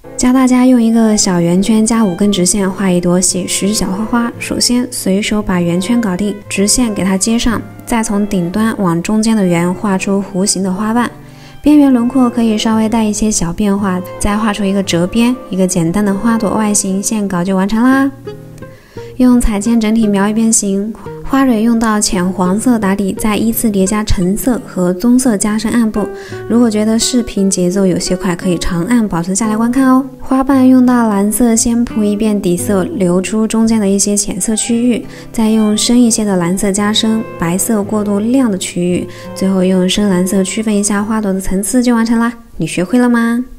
教大家用一个小圆圈加5根直线画一朵写实小花花。首先随手把圆圈搞定，直线给它接上，再从顶端往中间的圆画出弧形的花瓣，边缘轮廓可以稍微带一些小变化，再画出一个折边，一个简单的花朵外形线稿就完成啦。用彩铅整体描一遍形，花蕊用到浅黄色打底，再依次叠加橙色和棕色加深暗部。如果觉得视频节奏有些快，可以长按保存下来观看哦。花瓣用到蓝色先铺一遍底色，留出中间的一些浅色区域，再用深一些的蓝色加深，白色过渡亮的区域，最后用深蓝色区分一下花朵的层次就完成啦。你学会了吗？